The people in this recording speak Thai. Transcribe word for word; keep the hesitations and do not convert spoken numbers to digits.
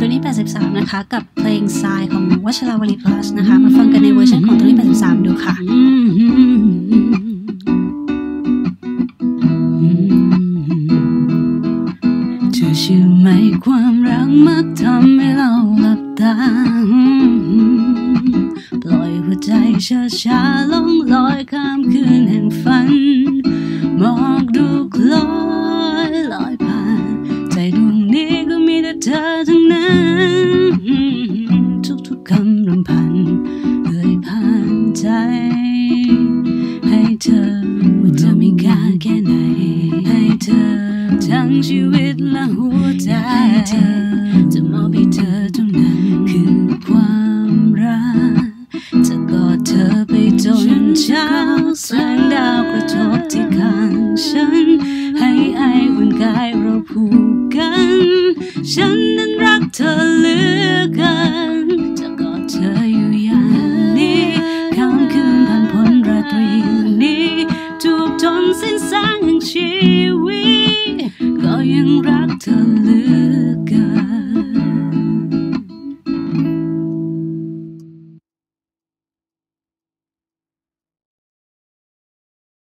ยี่สิบแปดสิบสามนะคะกับเพลงทรายของวชราวลี plus นะคะมาฟังกันในเวอร์ชันของยี่สิบแปดสิบสามดูค่ะเธอเชื่อไหมความรักมักทำให้เราหลับตาปล่อยหัวใจช้าๆล่องลอยข้ามคืนแห่งฝันมองดูคล้อยลอยผ่านใจดวงนี้ก็มีแต่เธอทั้งนั้นทุกๆคำรำพันเอ่ยผ่านใจให้เธอว่าเธอมีค่าแค่ไหนให้เธอทั้งชีวิตและหัวใจเธอจะมอบให้เธอเท่านั้นคือความรักจะกอดเธอไปจนเช้าแสงดาวกระทบที่ข้างฉันให้ไออุ่นกายเราผูกกันฉันนั้นรักเธอเหลือเกินจะกอดเธออยู่อย่างนี้ข้ามคืนผ่านพ้นราตรีนี้ทุกทนสิ้นแสงแห่งชีวิตก็ยังรักเธอ